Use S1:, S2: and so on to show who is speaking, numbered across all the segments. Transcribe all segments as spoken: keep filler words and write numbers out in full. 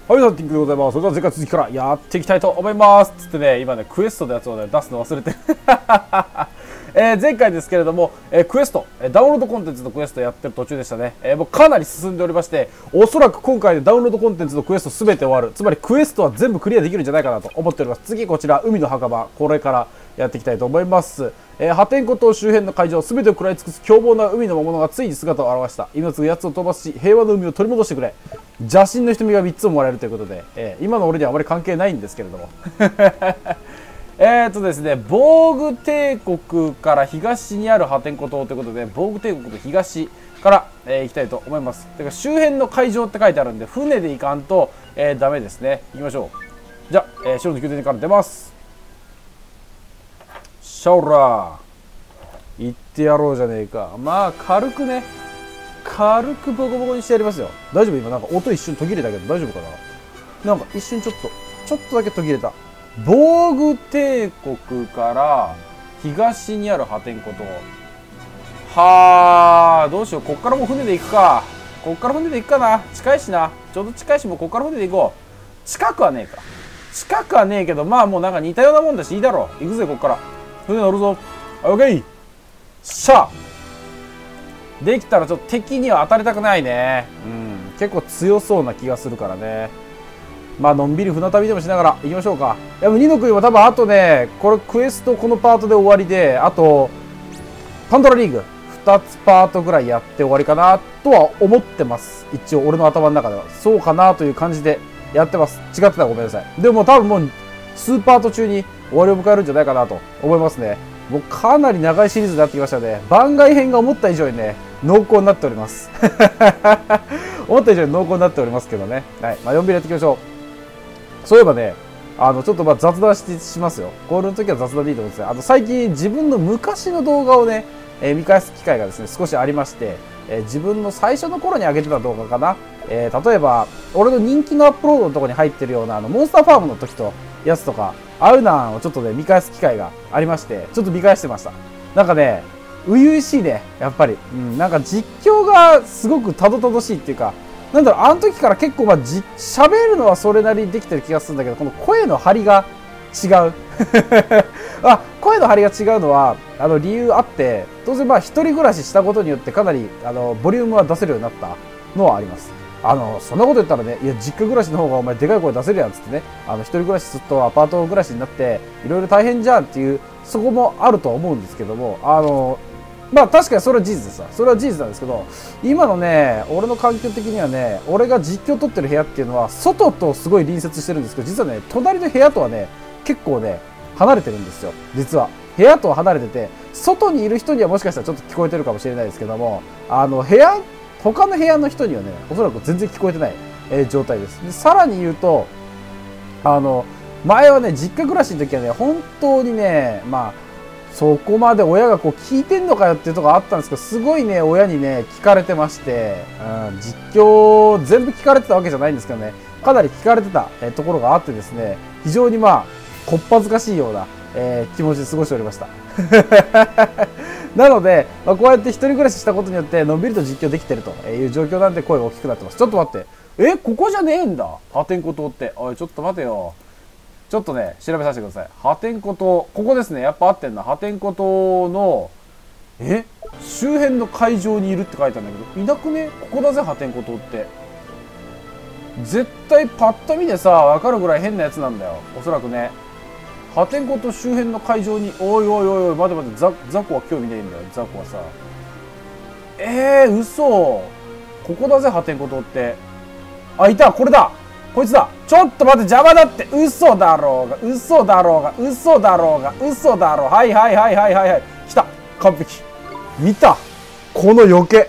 S1: はい、さん、ティンクでございます。それでは前回続きからやっていきたいと思います。つってね、今ね、クエストのやつをね、出すの忘れてる。えー、前回ですけれども、えー、クエスト、ダウンロードコンテンツのクエストやってる途中でしたね。えー、もうかなり進んでおりまして、おそらく今回でダウンロードコンテンツのクエストすべて終わる。つまりクエストは全部クリアできるんじゃないかなと思っております。次こちら、海の墓場、これからやっていきたいと思います。えー、破天荒島周辺の海上、すべてを食らい尽くす凶暴な海の魔物がついに姿を現した。今すぐ奴を飛ばし、平和の海を取り戻してくれ。邪神の瞳がみっつももらえるということで、えー、今の俺にはあまり関係ないんですけれども。えっとですね、防具帝国から東にある破天荒島ということで、防具帝国の東から、えー、行きたいと思います。てか周辺の海上って書いてあるんで、船で行かんと、えー、ダメですね。行きましょう。じゃあ、えー、白の宮殿から出ます。シャオラー。行ってやろうじゃねえか。まあ、軽くね、軽くボコボコにしてやりますよ。大丈夫？今なんか音一瞬途切れたけど大丈夫かな？なんか一瞬ちょっと、ちょっとだけ途切れた。防具帝国から東にある破天荒島。はあ、どうしよう。こっからもう船で行くか。こっから船で行くかな。近いしな。ちょうど近いし、もうこっから船で行こう。近くはねえか。近くはねえけど、まあもうなんか似たようなもんだし、いいだろう。行くぜ、こっから。船乗るぞ。オッケー。しゃあ。できたらちょっと敵には当たりたくないね。うん。結構強そうな気がするからね。まあ、のんびり船旅でもしながら行きましょうか。いや、ニノ君は多分あとね、これクエストこのパートで終わりで、あと、パンドラリーグふたつパートぐらいやって終わりかなとは思ってます。一応、俺の頭の中では。そうかなという感じでやってます。違ってたらごめんなさい。でも多分もう、数パート中に終わりを迎えるんじゃないかなと思いますね。もうかなり長いシリーズになってきましたね。番外編が思った以上にね、濃厚になっております。思った以上に濃厚になっておりますけどね。はい。まあ、のんびりやっていきましょう。そういえばね、あの、ちょっとまあ雑談してしますよ。これの時は雑談でいいと思うんですね。あの、最近自分の昔の動画をね、えー、見返す機会がですね、少しありまして、えー、自分の最初の頃に上げてた動画かな。えー、例えば、俺の人気のアップロードのところに入ってるような、あの、モンスターファームの時と、やつとか、ああいうのをちょっとね、見返す機会がありまして、ちょっと見返してました。なんかね、初々しいね、やっぱり。うん、なんか実況がすごくたどたどしいっていうか、なんだろう、あの時から結構まあじ、喋るのはそれなりにできてる気がするんだけど、この声の張りが違う。あ、声の張りが違うのは、あの理由あって、当然まあ一人暮らししたことによってかなり、あの、ボリュームは出せるようになったのはあります。あの、そんなこと言ったらね、いや、実家暮らしの方がお前でかい声出せるやんつってね、あの、一人暮らしずっとアパート暮らしになって、いろいろ大変じゃんっていう、そこもあるとは思うんですけども、あの、まあ確かにそれは事実ですわ。それは事実なんですけど、今のね、俺の環境的にはね、俺が実況撮ってる部屋っていうのは、外とすごい隣接してるんですけど、実はね、隣の部屋とはね、結構ね、離れてるんですよ。実は。部屋とは離れてて、外にいる人にはもしかしたらちょっと聞こえてるかもしれないですけども、あの、部屋、他の部屋の人にはね、おそらく全然聞こえてない、えー、状態です。で、さらに言うと、あの、前はね、実家暮らしの時はね、本当にね、まあ、そこまで親がこう聞いてんのかよっていうところあったんですけど、すごいね、親にね、聞かれてまして、うん、実況全部聞かれてたわけじゃないんですけどね、かなり聞かれてた、えー、ところがあってですね、非常にまあ、こっぱずかしいような、えー、気持ちで過ごしておりました。なので、まあ、こうやって一人暮らししたことによって、のんびりと実況できてるという状況なんで声が大きくなってます。ちょっと待って。え、ここじゃねえんだ破天荒島って。おい、ちょっと待てよ。ちょっとね、調べさせてください。破天荒島、ここですね。やっぱ合ってんな。破天荒島の、え周辺の海上にいるって書いてあるんだけど、いなくね？ここだぜ、破天荒島って。絶対パッと見でさ、わかるぐらい変なやつなんだよ。おそらくね。破天荒島周辺の海上に、おいおいおいおい、待て待て、ザ、ザコは興味ねえんだよ、ザコはさ。えー、嘘。ここだぜ、破天荒島って。あ、いた、これだ。こいつだ。ちょっと待って、邪魔だって。嘘だろうが、嘘だろうが、嘘だろうが、嘘だろう。はいはいはいはいはいはい。来た。完璧。見た。この余計。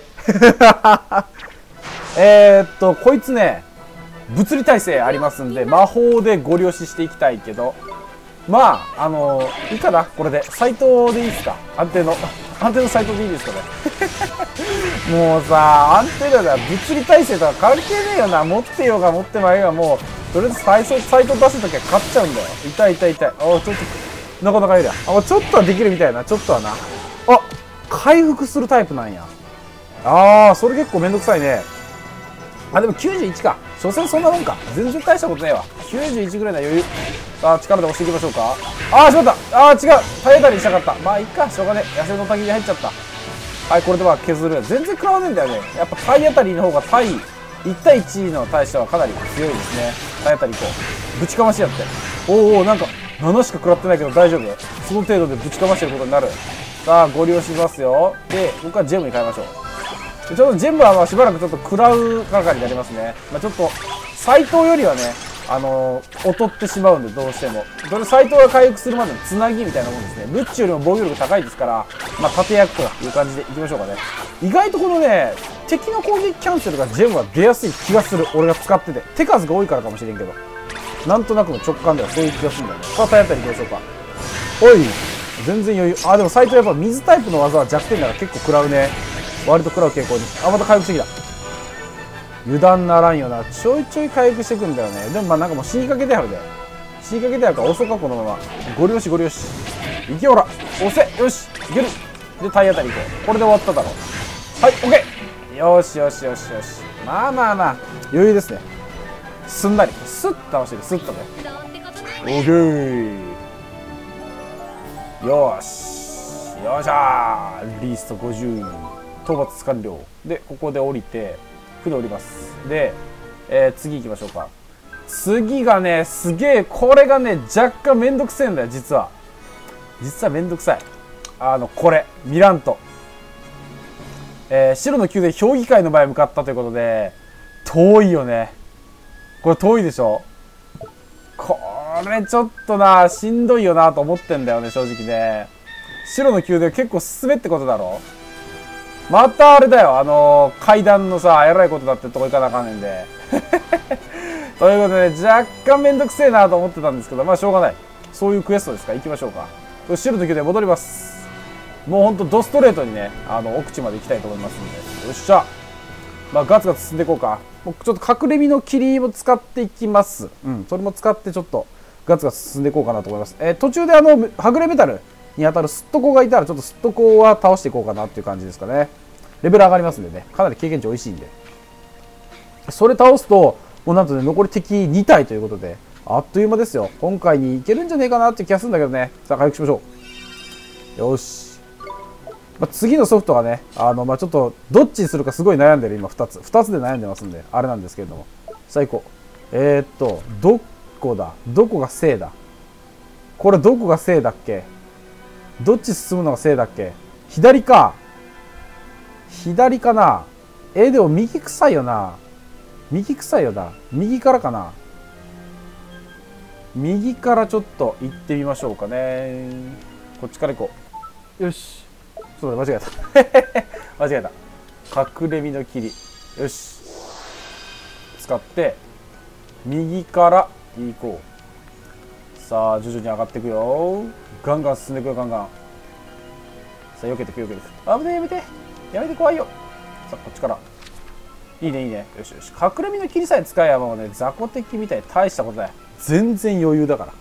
S1: えっと、こいつね、物理耐性ありますんで、魔法でご了承していきたいけど、まあ、あのー、いいかな、これで。サイトでいいですか？安定の。安定のサイトでいいですかね。もうさ、安定だよな。物理耐性とか関係ねえよな。持ってようが持ってまいがもう、とりあえずサイト、サイト出すときは買っちゃうんだよ。痛い痛い痛い。おちょっと、なかなかいるや。あ、ちょっとはできるみたいな。ちょっとはな。あ、回復するタイプなんや。あー、それ結構めんどくさいね。 あ、でもきゅうじゅういちか。所詮そんなもんか。全然大したことねえわ。きゅうじゅういちぐらいの余裕。さあ、力で押していきましょうか。ああ、しまった。ああ、違う。体当たりにしたかった。まあ、いいか。しょうがねえ。野生の滝に入っちゃった。はい、これでは削る。全然食らわねえんだよね。やっぱ体当たりの方が対、いち対いちの対してはかなり強いですね。体当たりこう。ぶちかましやって。おーおー、なんか、ななしか食らってないけど大丈夫？その程度でぶちかましてることになる。さあ、ご利用しますよ。で、ここからジェムに変えましょう。でちょっとジェムはまあしばらくちょっと食らう係になりますね。まあ、ちょっと、斎藤よりはね、あのー、劣ってしまうんで、どうしても。それ斎藤が回復するまでのつなぎみたいなもんですね。ブッチよりも防御力高いですから、まあ、盾役という感じでいきましょうかね。意外とこのね、敵の攻撃キャンセルがジェムは出やすい気がする。俺が使ってて。手数が多いからかもしれんけど。なんとなくの直感ではそういう気がするんだよね。さあ、体当たりいきましょうか。おい、全然余裕。あ、でも斎藤やっぱ水タイプの技は弱点だから結構食らうね。割と食らう傾向に。あ、また回復してきた。油断ならんよな。ちょいちょい回復してくんだよね。でもまあなんかもう死にかけてあるで。死にかけてあるから遅かこのまま。ゴリ押しゴリ押し。いけほら。押せ。よし。いける。で、体当たりいこう。これで終わっただろう。はい、オッケー。よしよしよしよし。まあまあまあ。余裕ですね。すんなり。スッと倒してる。スッとね。オッケー。よーし。よっしゃー。リーストごじゅう。討伐完了。で、ここで降りて、船降ります。で、えー、次行きましょうか。次がね、すげえ、これがね、若干めんどくせえんだよ、実は。実はめんどくさい。あの、これ、ミラント。えー、白の宮殿評議会の前向かったということで、遠いよね。これ遠いでしょ？これちょっとな、しんどいよなと思ってんだよね、正直ね。白の宮殿結構進めってことだろ？またあれだよ、あのー、階段のさ、えらいことだってとこ行かなあかんねんで。ということで、ね、若干めんどくせえなと思ってたんですけど、まあしょうがない。そういうクエストですから、行きましょうか。白の宮殿戻ります。もうほんとドストレートにね、あの、奥地まで行きたいと思いますんで。よっしゃ。まあガツガツ進んでいこうか。もうちょっと隠れ身の霧を使っていきます。うん、それも使ってちょっとガツガツ進んでいこうかなと思います。えー、途中であの、はぐれメタルに当たるスットコがいたら、ちょっとスットコは倒していこうかなっていう感じですかね。レベル上がりますんでね。かなり経験値美味しいんで。それ倒すと、もうなんとね、残り敵に体ということで、あっという間ですよ。今回にいけるんじゃねえかなって気がするんだけどね。さあ、回復しましょう。よし。まあ、次のソフトがね、あの、まあ、ちょっと、どっちにするかすごい悩んでる、今ふたつ。ふたつで悩んでますんで、あれなんですけれども。さあ、行こう。えー、っと、どこだどこが正だこれどこが正だっけどっち進むのが正だっけ左か。左かなえー、でも右臭いよな。右臭いよな。右からかな右からちょっと行ってみましょうかね。こっちから行こう。よし。そうだ、間違えた。間違えた。隠れ身の霧。よし。使って、右から行こう。さあ、徐々に上がっていくよ。ガンガン進んでいくよ、ガンガン。さあ、避けていく、避けていく。あぶねえ、やめて。やめて、怖いよ。さあ、こっちから。いいね、いいね。よしよし。隠れ身の霧さえ使えばもうね、雑魚敵みたいに大したことない。全然余裕だから。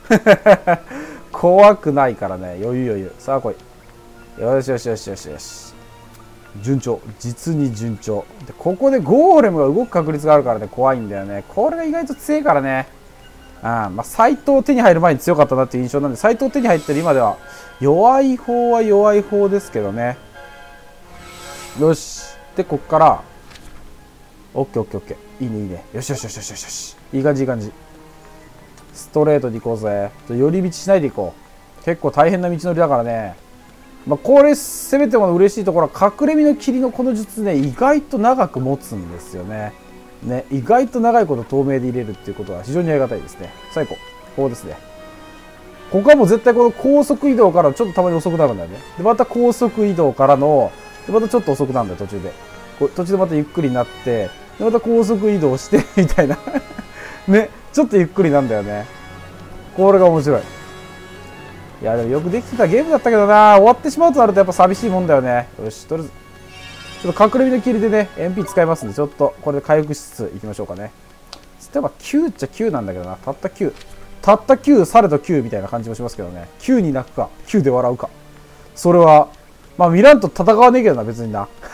S1: 怖くないからね、余裕余裕。さあ、来い。よしよしよしよしよし。順調。実に順調。で、ここでゴーレムが動く確率があるからね、怖いんだよね。これが意外と強いからね。あまあ、斎藤手に入る前に強かったなっていう印象なんで、斎藤手に入ってる今では、弱い方は弱い方ですけどね。よし。で、こっから、オッケーオッケーオッケー。いいねいいね。よしよしよしよしよしよし。いい感じいい感じ。ストレートに行こうぜ。寄り道しないで行こう。結構大変な道のりだからね。まあ、これ攻めても嬉しいところは隠れ身の霧のこの術ね、意外と長く持つんですよね。ね、意外と長いこと透明で入れるっていうことは非常にありがたいですね。最高。ここですね。ここはもう絶対この高速移動からちょっとたまに遅くなるんだよね。で、また高速移動からの、でまたちょっと遅くなるんだよ、途中で。こう途中でまたゆっくりになって、でまた高速移動してみたいな。ね、ちょっとゆっくりなんだよね。これが面白い。いや、でもよくできてたゲームだったけどな、終わってしまうとなるとやっぱ寂しいもんだよね。よし、とりあえず、ちょっと隠れ身の霧でね、エムピー 使いますんで、ちょっとこれで回復しつついきましょうかね。例えばきゅうっちゃきゅうなんだけどな、たったきゅう。たったきゅう、されどきゅうみたいな感じもしますけどね。きゅうに泣くか、きゅうで笑うか。それは、まあ、ミランと戦わねえけどな、別にな。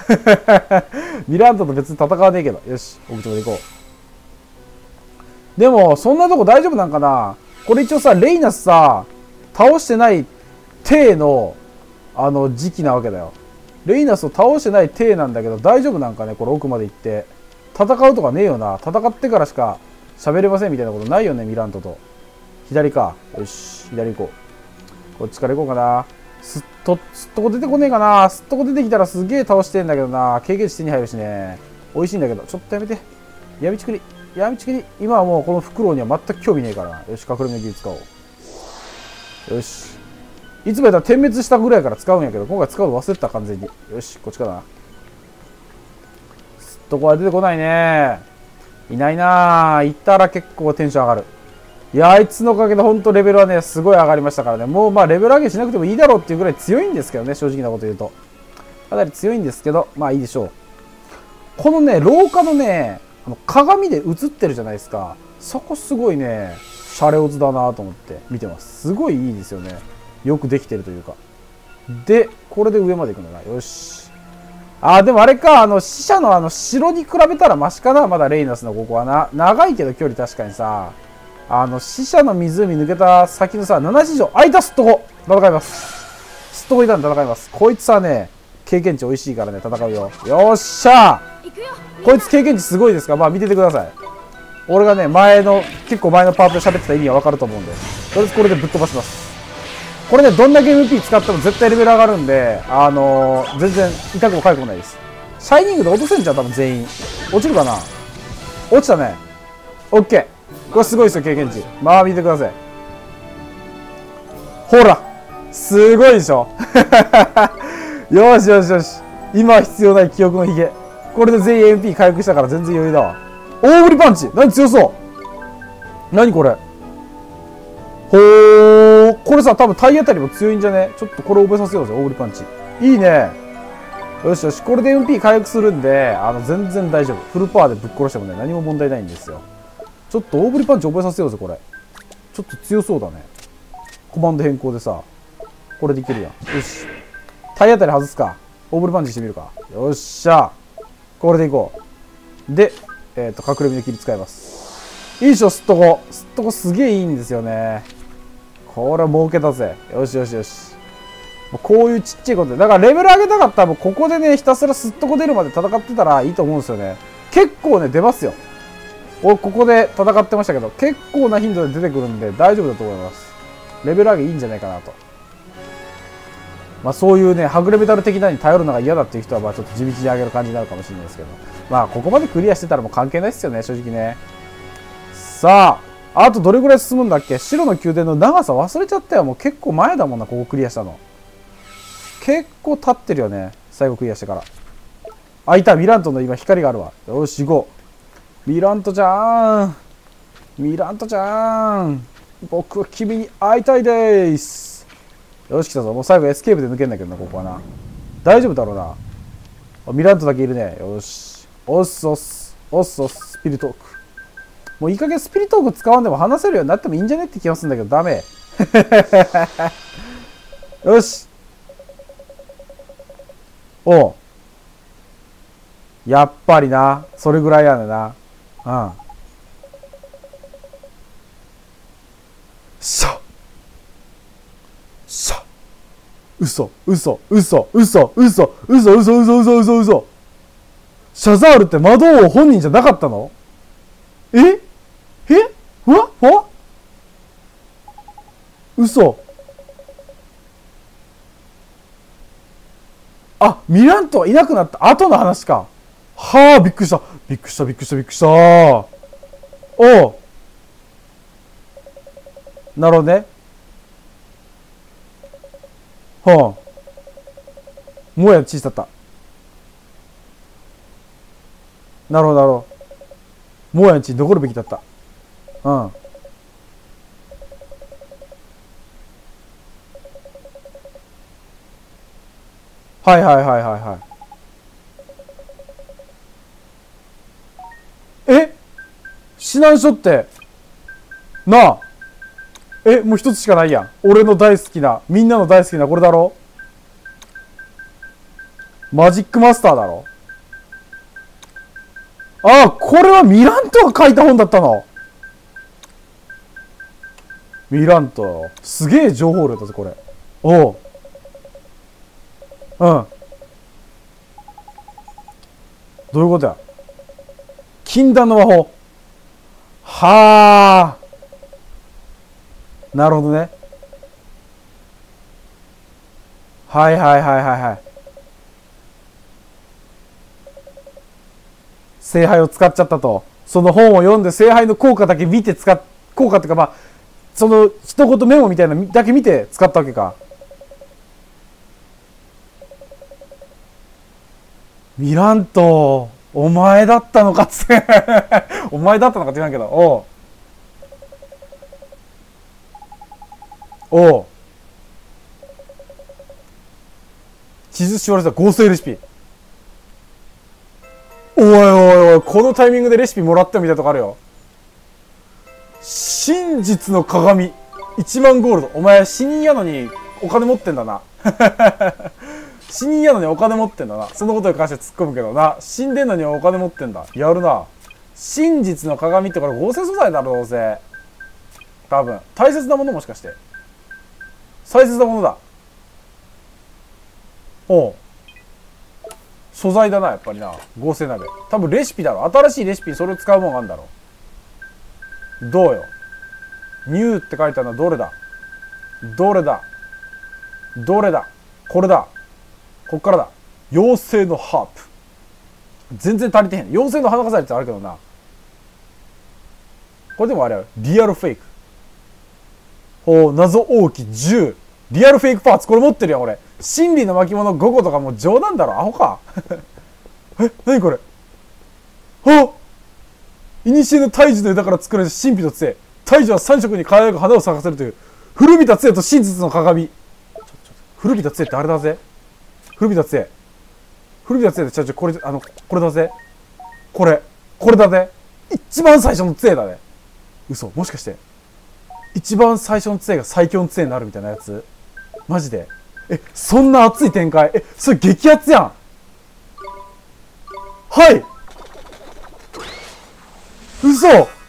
S1: ミラントと別に戦わねえけど。よし、奥地まで行こう。でも、そんなとこ大丈夫なんかな。これ一応さ、レイナスさ、倒してない体の、あの、時期なわけだよ。レイナスを倒してない体なんだけど、大丈夫なんかね、これ奥まで行って。戦うとかねえよな。戦ってからしか喋れませんみたいなことないよね、ミラントと。左か。よし、左行こう。こっちから行こうかな。すっと、すっとこ出てこねえかな。すっとこ出てきたらすげえ倒してんだけどな。経験値手に入るしね。美味しいんだけど。ちょっとやめて。闇ちくり。闇ちくり。今はもうこのフクロウには全く興味ねえから。よし、隠れの技使おう。よし。いつもやったら点滅したぐらいから使うんやけど、今回使うの忘れてた、完全に。よし、こっちかな。すっとこは出てこないね。いないなぁ。行ったら結構テンション上がる。いや、あいつのおかげで本当レベルはね、すごい上がりましたからね。もうまあレベル上げしなくてもいいだろうっていうぐらい強いんですけどね、正直なこと言うと。かなり強いんですけど、まあいいでしょう。このね、廊下のね、あの鏡で映ってるじゃないですか。そこすごいね、シャレオツだなと思って見てます。すごいいいですよね。よくできてるというか。で、これで上まで行くんだな。よし。あー、でもあれか、あの、死者のあの、城に比べたらマシかな、まだレイナスのここはな。長いけど距離確かにさ。あの、死者の湖抜けた先のさ、なな史上、あいたすっとこ戦います。すっとこいたんで戦います。こいつはね、経験値美味しいからね、戦うよ。よっしゃー、こいつ経験値すごいですから、まあ見ててください。俺がね、前の、結構前のパートで喋ってた意味はわかると思うんで。とりあえずこれでぶっ飛ばします。これね、どんだけ エムピー 使っても絶対レベル上がるんで、あのー、全然痛くも痒くもないです。シャイニングで落とせんじゃん、多分全員。落ちるかな。落ちたね。オッケー。これすごいですよ、経験値。まあ見てください。ほらすごいでしょよしよしよし。今必要ない記憶のひげ。これで全員 エムピー 回復したから全然余裕だわ。大振りパンチ何強そう何これほー。これさ、多分体当たりも強いんじゃね。ちょっとこれ覚えさせようぜ、大振りパンチ。いいね。よしよし。これで エムピー 回復するんで、あの、全然大丈夫。フルパワーでぶっ殺してもね、何も問題ないんですよ。ちょっと大振りパンチ覚えさせようぜ、これ。ちょっと強そうだね。コマンド変更でさ、これでいけるやん。よし。体当たり外すか。大振りパンチしてみるか。よっしゃ。これでいこう。で、えっと、隠れ身の切り使います。いいでしょ、すっとこ。すっとこすげえいいんですよね。これは儲けたぜ。よしよしよし。こういうちっちゃいことで。だからレベル上げたかったら、もうここでね、ひたすらすっとこ出るまで戦ってたらいいと思うんですよね。結構ね、出ますよ。俺ここで戦ってましたけど、結構な頻度で出てくるんで大丈夫だと思います。レベル上げいいんじゃないかなと。まあそういうね、はぐれメタル的なに頼るのが嫌だっていう人は、まあちょっと地道に上げる感じになるかもしれないですけど。まあここまでクリアしてたらもう関係ないっすよね、正直ね。さあ、あとどれぐらい進むんだっけ。白の宮殿の長さ忘れちゃったよ。もう結構前だもんな、ここクリアしたの。結構経ってるよね、最後クリアしてから。あ、いた、ミラントの今光があるわ。よし、行こう。ミラントちゃーん、ミラントちゃーん、僕は君に会いたいです。よし、来たぞ。もう最後エスケープで抜けんだけどな、ここはな。大丈夫だろうな。ミラントだけいるね。よし。おっすおっす。おっすおっす。スピリトーク。もういい加減スピリトーク使わんでも話せるようになってもいいんじゃねって気がするんだけど、ダメ。よし。おう。やっぱりな。それぐらいやねんな。うん。しゃしゃ嘘嘘嘘嘘嘘嘘嘘嘘嘘嘘嘘シャザールって魔導王本人じゃなかったの？ええふわふわ嘘。あ、ミラントはいなくなった後の話か。はあ、びっくりした。びっくりした、びっくりした、びっくりした。おう。なるほどね。はあ。もうや小さった。なるほど、なるほど。もうやんち残るべきだった。うん。はいはいはいはいはい。え、指南書ってなあ、え、もう一つしかないやん。俺の大好きな、みんなの大好きなこれだろ。 マジックマスターだろ。ああ、これはミラントが書いた本だったの。ミラント。すげえ情報量だぜ、これ。おう。うん。どういうことや。禁断の魔法。はあ。なるほどね。はいはいはいはいはい。聖杯を使っちゃったと。その本を読んで聖杯の効果だけ見て使っ、効果っていうかまあ、その一言メモみたいなだけ見て使ったわけか。ミラント、お前だったのかっつってお前だったのかって言わんけど、おう。おう。地図しわれた合成レシピ。おいおいおい、このタイミングでレシピもらったみたいなとこあるよ。真実の鏡。いちまんゴールド。お前死人やのにお金持ってんだな。死人やのにお金持ってんだな。そのことに関して突っ込むけどな。死んでんのにお金持ってんだ。やるな。真実の鏡ってこれ合成素材だろ、どうせ。多分。大切なものもしかして。大切なものだ。おう。素材だな、やっぱりな。合成鍋。多分レシピだろ。新しいレシピにそれを使うもんがあるんだろ。どうよ。ニューって書いてあるのはどれだどれだどれだこれだ。こっからだ。妖精のハープ。全然足りてへん。妖精の花飾りってあるけどな。これでもあれやろ。リアルフェイク。おう、謎多きじゅう。リアルフェイクパーツ。これ持ってるよ、俺。真理の巻物ごことかもう冗談だろ。アホか。え、なにこれ。あっ、いにしえの大樹の枝から作られた神秘の杖。大樹は三色に輝く花を咲かせるという古びた杖と真実の鏡。ちょちょ古びた杖ってあれだぜ。古びた杖。古びた杖でちょちょこれあのこれだぜ。これこれだぜ。一番最初の杖だね。嘘。もしかして一番最初の杖が最強の杖になるみたいなやつ。マジで。え、そんな熱い展開。え、それ激アツやん。はい。嘘。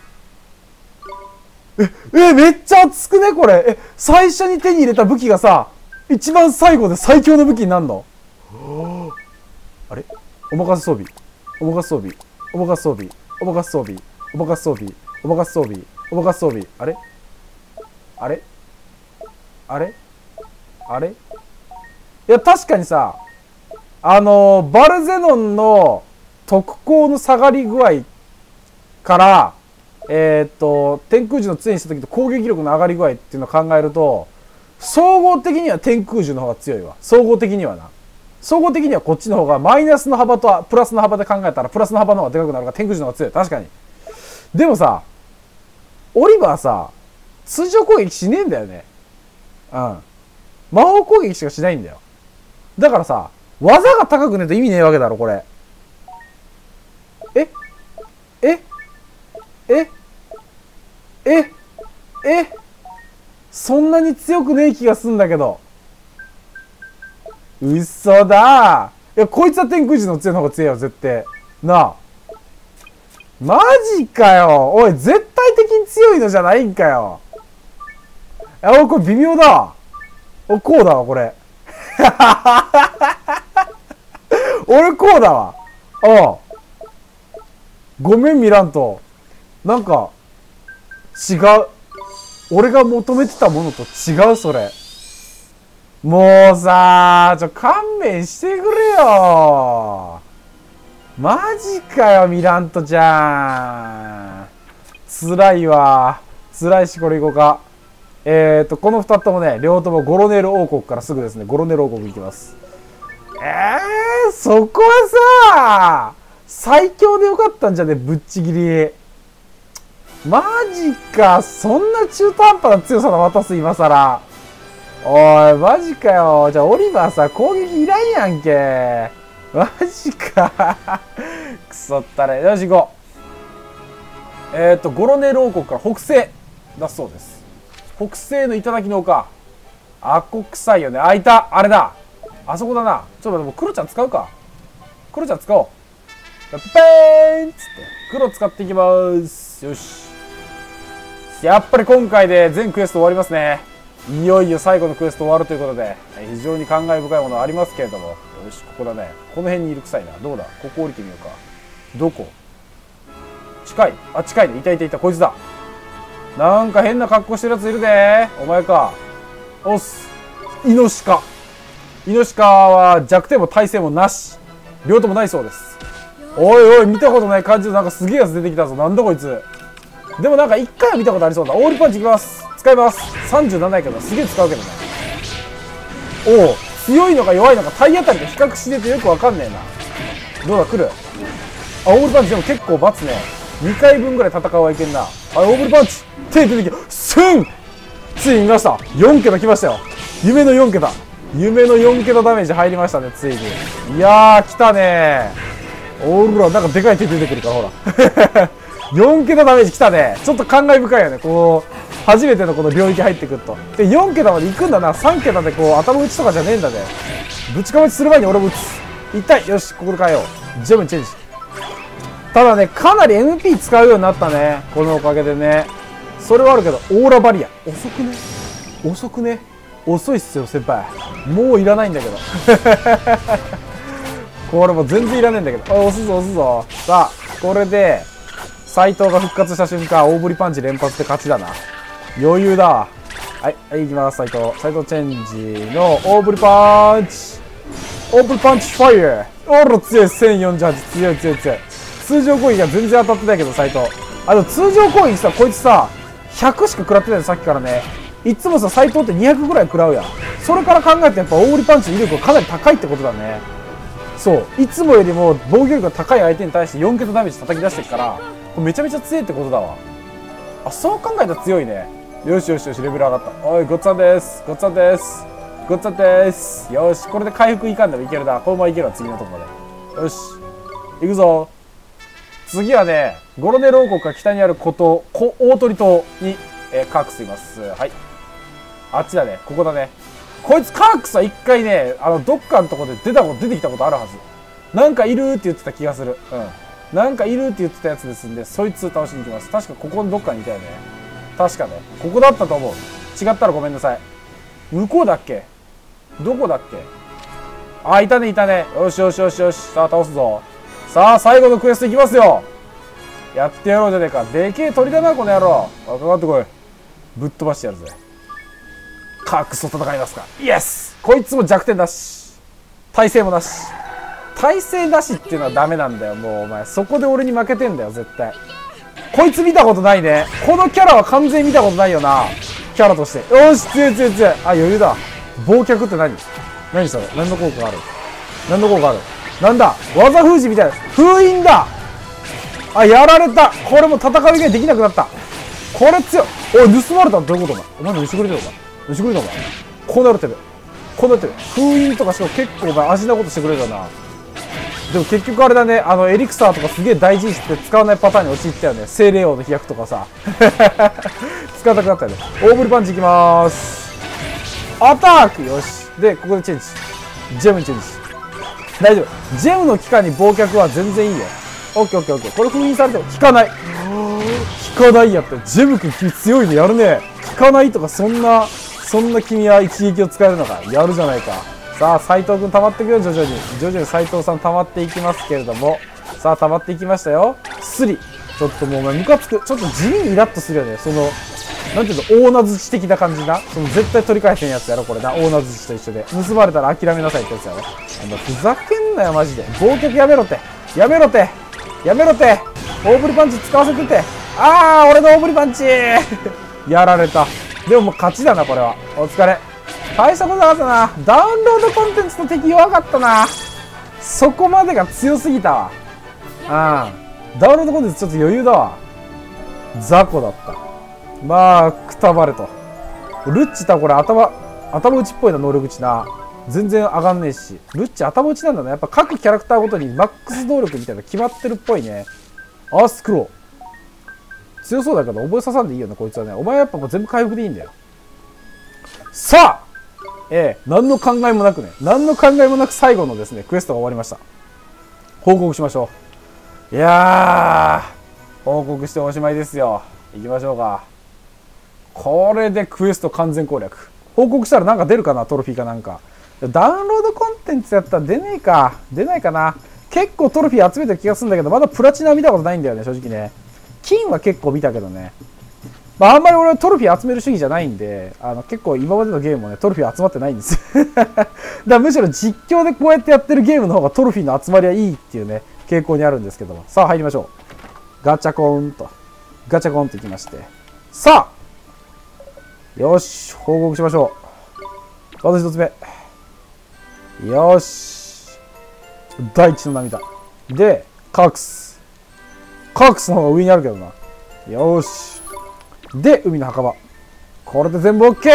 S1: え、え、めっちゃ熱くねこれ。え、最初に手に入れた武器がさ、一番最後で最強の武器になるの。あれ、おまかせ装備。おまかせ装備。おまかせ装備。おまかせ装備。おまかせ装備。おまかせ装備。おまかせ装備。あれあれあれあれいや、確かにさ、あのー、バルゼノンの特攻の下がり具合から、えー、っと、天空樹の杖にした時と攻撃力の上がり具合っていうのを考えると、総合的には天空樹の方が強いわ。総合的にはな。総合的にはこっちの方がマイナスの幅とプラスの幅で考えたらプラスの幅の方がでかくなるから天空樹の方が強い。確かに。でもさ、オリバーさ、通常攻撃しねえんだよね。うん。魔法攻撃しかしないんだよ。だからさ、技が高くねえと意味ねえわけだろ、これ。えええええそんなに強くねえ気がすんだけど。うっそだー。いや、こいつは天空樹の強いの方が強いよ、絶対。なあ。マジかよ。おい、絶対的に強いのじゃないんかよ。いや、おい、これ微妙だ。お、こうだわ、これ。俺こうだわ。ああ。ごめん、ミラント。なんか、違う。俺が求めてたものと違う、それ。もうさー、ちょ、勘弁してくれよ。マジかよ、ミラントちゃん。辛いわ。辛いし、これいこうか。えーと、このふたつともね、両方ともゴロネル王国からすぐですね、ゴロネル王国行きます。えー、そこはさ、最強でよかったんじゃね、ぶっちぎり。マジか、そんな中途半端な強さの渡す、今更。おい、マジかよ。じゃあ、オリバーさ、攻撃いらんやんけ。マジか。くそったれ。よし、行こう。えーと、ゴロネル王国から北西だそうです。北西の頂の丘。あっこ臭いよね。あ、いた。あれだ。 あそこだな。ちょっと待って、もうクロちゃん使うか。クロちゃん使おう。ペーンっつって黒使っていきます。よし。やっぱり今回で全クエスト終わりますね。いよいよ最後のクエスト終わるということで、非常に感慨深いものありますけれども。よし、ここだね。この辺にいる臭いな。どうだ、ここ降りてみようか。どこ？近い。あ、近いね。いたいたいた。こいつだ。なんか変な格好してるやついるで。お前か。おっす。イノシカ。イノシカは弱点も耐性もなし。両ともないそうです。おいおい、見たことない感じのなんかすげえやつ出てきたぞ。なんだこいつ。でもなんか一回は見たことありそうだ。オールパンチいきます。使います。さんじゅうななやけど、すげえ使うけどね。おお、強いのか弱いのか体当たりと比較しててよくわかんねえな。どうだ、来る。あ、オールパンチでも結構罰ね。にかいぶんぐらい戦うはいけんな。はい、オールパンチ手出てきた。スンついに見ました。よんけた来ましたよ。夢のよんけた。夢のよんけたダメージ入りましたね、ついに。いやー、来たねー。おーら、なんかでかい手出てくるから、ほら。よんけたダメージ来たね。ちょっと感慨深いよね。こう、初めてのこの領域入ってくると。で、よんけたまで行くんだな。さんけたでこう、頭打ちとかじゃねえんだね。ぶちかまちする前に俺も打つ。痛い。よし、ここで変えよう。ジェムチェンジ。ただね、かなり エムピー 使うようになったね。このおかげでね。それはあるけど、オーラバリア。遅くね遅くね遅いっすよ、先輩。もういらないんだけど。これも全然いらないんだけど。あ、押すぞ、押すぞ。さあ、これで、斎藤が復活した瞬間、大振りパンチ連発で勝ちだな。余裕だ。はい、はい、行きます、斎藤。斎藤チェンジの大振りパンチ。大振りパンチファイヤー。おら、強い。せんよんじゅうはち。強い、強い、強い。通常攻撃が全然当たってないけど、斎藤。あの、通常攻撃さ、こいつさ、ひゃくしか食らってないの、さっきからね。いつもさ、斎藤ってにひゃくぐらい食らうやん。それから考えてやっぱ大振りパンチの威力がかなり高いってことだね。そう。いつもよりも防御力が高い相手に対してよんけたダメージ叩き出してるから、これめちゃめちゃ強いってことだわ。あ、そう考えたら強いね。よしよしよし、レベル上がった。おい、ごっつぁんです。ごっつぁんです。ごっつぁんです。よし、これで回復いかんでもいけるな。このままいけるわ、次のとこまで。よし。行くぞ。次はね、ゴロネロ王国が北にある孤島、大鳥島に、えー、カークスいます。はい。あっちだね。ここだね。こいつカークスは一回ね、あの、どっかのとこで出たこと、出てきたことあるはず。なんかいるって言ってた気がする。うん。なんかいるって言ってたやつですんで、そいつ倒しに行きます。確かここのどっかにいたよね。確かね。ここだったと思う。違ったらごめんなさい。向こうだっけ？どこだっけ？あ、いたね、いたね。よしよしよしよし。さあ、倒すぞ。さあ、最後のクエストいきますよ。やってやろうじゃねえか。でけえ鳥だな、この野郎。かかってこい。ぶっ飛ばしてやるぜ。カークスと戦いますか。イエス！こいつも弱点なし。耐性もなし。耐性なしっていうのはダメなんだよ、もうお前。そこで俺に負けてんだよ、絶対。こいつ見たことないね。このキャラは完全に見たことないよな。キャラとして。よし、強い強い強い。あ、余裕だ。忘却って何？何それ？何の効果がある？何の効果ある？なんだ？技封じみたいな。封印だ！あ、やられた。これも戦う以外できなくなった。これ強い。おい、盗まれたのどういうことだ？お前の盗まれてるのか？盗まれてるのか？こうなるってる。こうなってる。封印とかしかも結構お前味なことしてくれるよな。でも結局あれだね、あのエリクサーとかすげえ大事にして使わないパターンに陥ったよね。精霊王の飛躍とかさ。使わなくなったよね。大振りパンチいきまーす。アタック！よし。で、ここでチェンジ。ジェムにチェンジ。大丈夫。ジェムの期間に忘却は全然いいよ。オッケーオッケーオッケー。これ封印されても効かない。効かないやった。ジェム君君強いね。やるね。効かないとかそんな、そんな君は一撃を使えるのか。やるじゃないか。さあ、斎藤君溜まっていくよ、徐々に。徐々に斎藤さん溜まっていきますけれども。さあ、溜まっていきましたよ。スリ。ちょっともうお前ムカつく。ちょっと地味にイラッとするよね。その、なんていうの、大名槌的な感じな。その絶対取り返せんやつやろ、これな。大名槌と一緒で。盗まれたら諦めなさいってやつやろ。お前ふざけんなよ、マジで。忘却やめろって。やめろって。やめろって。大振りパンチ使わせてって。あー、俺の大振りパンチやられた。でももう勝ちだな、これは。お疲れ。大したことなかったな。ダウンロードコンテンツの敵弱かったな。そこまでが強すぎたわ。うん。ダウンロードコンテンツちょっと余裕だわ。雑魚だった。まあ、くたばれと。ルッチ多分これ頭、頭打ちっぽいな、能力値な。全然上がんねえし。ルッチ頭打ちなんだね。やっぱ各キャラクターごとにマックス動力みたいなの決まってるっぽいね。あ、スクロー。強そうだけど覚えささんでいいよね、こいつはね。お前やっぱもう全部回復でいいんだよ。さあええ、何の考えもなくね、何の考えもなく最後のですね、クエストが終わりました。報告しましょう。いやー、報告しておしまいですよ。行きましょうか。これでクエスト完全攻略。報告したらなんか出るかな、トロフィーかなんか。ダウンロードコンテンツやったら出ねえか。出ないかな。結構トロフィー集めてる気がするんだけど、まだプラチナ見たことないんだよね、正直ね。金は結構見たけどね。まあ、あんまり俺はトロフィー集める主義じゃないんで、あの結構今までのゲームもね、トロフィー集まってないんですよ。だからむしろ実況でこうやってやってるゲームの方がトロフィーの集まりはいいっていうね、傾向にあるんですけども。さあ入りましょう。ガチャコンと。ガチャコンといきまして。さあよし、報告しましょう。まず一つ目。よし。大地の涙。で、カークス。カークスの方が上にあるけどな。よし。で、海の墓場。これで全部 OK！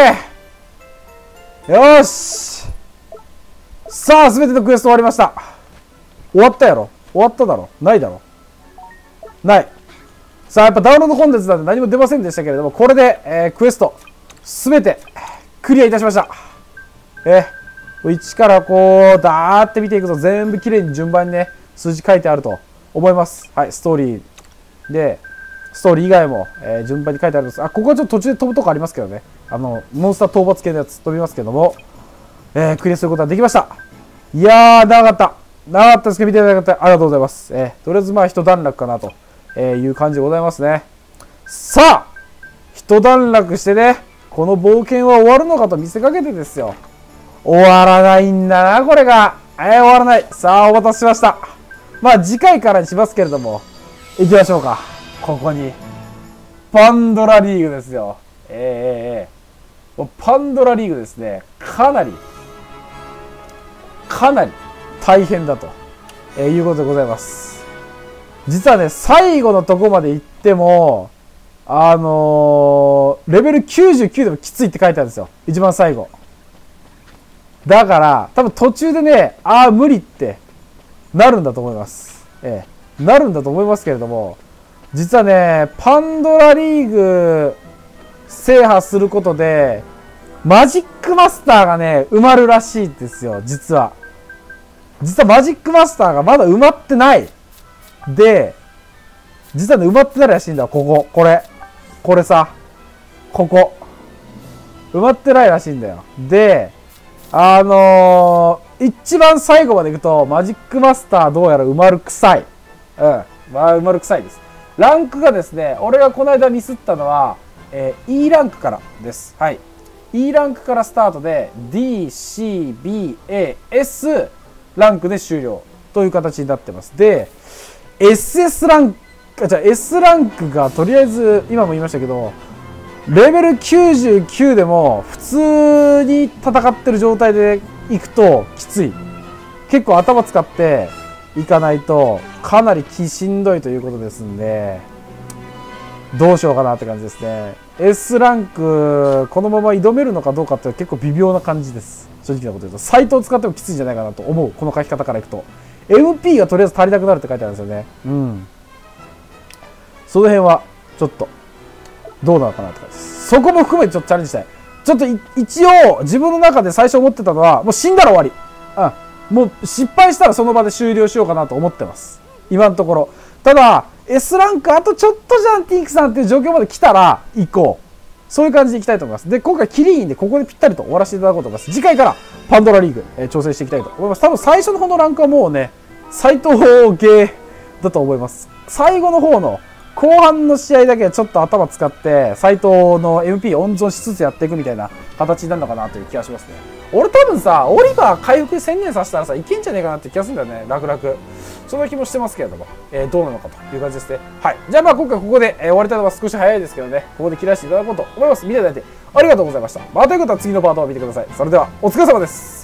S1: よし！さあ、すべてのクエスト終わりました。終わったやろ？終わっただろ？ないだろ？ない。さあ、やっぱダウンロードコンテンツなんで何も出ませんでしたけれども、これで、えー、クエスト、すべてクリアいたしました。えー、いちからこう、ダーって見ていくと全部きれいに順番にね、数字書いてあると思います。はい、ストーリーで、ストーリー以外も、えー、順番に書いてあるんです。あ、ここはちょっと途中で飛ぶとこありますけどね。あの、モンスター討伐系のやつ飛びますけども、えー、クリアすることができました。いやー、長かった。長かったですけど、見ていただいてありがとうございます。えー、とりあえずまあ、一段落かなという感じでございますね。さあ、一段落してね、この冒険は終わるのかと見せかけてですよ。終わらないんだな、これが。えー、終わらない。さあ、お待たせしました。まあ、次回からにしますけれども、行きましょうか。ここにパンドラリーグですよ。えー、えー、パンドラリーグですね。かなりかなり大変だと、えー、いうことでございます。実はね、最後のとこまで行ってもあのー、レベルきゅうじゅうきゅうでもきついって書いてあるんですよ、一番最後。だから多分途中でね、ああ無理ってなるんだと思います。えー、なるんだと思いますけれども、実はね、パンドラリーグ制覇することで、マジックマスターがね、埋まるらしいですよ、実は。実はマジックマスターがまだ埋まってない。で、実はね、埋まってないらしいんだ、ここ。これ。これさ。ここ。埋まってないらしいんだよ。で、あのー、一番最後まで行くと、マジックマスターどうやら埋まる臭い。うん。まあ、埋まる臭いです。ランクがですね、俺がこの間ミスったのは、えー、E ランクからです。はい。E ランクからスタートで D、C、B、A、S ランクで終了という形になってます。で、エスエス ランク、じゃあ S ランクがとりあえず今も言いましたけど、レベルきゅうじゅうきゅうでも普通に戦ってる状態で行くときつい。結構頭使っていかないとかなりしんどいということですんで、どうしようかなって感じですね。S ランクこのまま挑めるのかどうかって結構微妙な感じです。正直なこと言うとサイトを使ってもきついんじゃないかなと思う、この書き方からいくと。 エムピー がとりあえず足りなくなるって書いてあるんですよね。うん、その辺はちょっとどうなのかなって感じです。そこも含めてちょっとチャレンジしたい。ちょっと一応自分の中で最初思ってたのは、もう死んだら終わり、うん、もう失敗したらその場で終了しようかなと思ってます、今のところ。ただ S ランクあとちょっとじゃんティークさんっていう状況まで来たら行こう、そういう感じでいきたいと思います。で、今回キリいいんでここでぴったりと終わらせていただこうと思います。次回からパンドラリーグ、えー、挑戦していきたいと思います。多分最初の方のランクはもうね、斎藤系だと思います。最後の方の後半の試合だけはちょっと頭使って斎藤の エムピー 温存しつつやっていくみたいな形になるのかなという気がしますね。俺多分さ、オリバー回復に専念させたらさ、いけんじゃねえかなって気がするんだよね、楽々。そんな気もしてますけれども、えー、どうなのかという感じですね。はい。じゃあまあ今回ここで、えー、終わりたいのは少し早いですけどね、ここで切らせていただこうと思います。見ていただいてありがとうございました。またということは次のパートを見てください。それではお疲れ様です。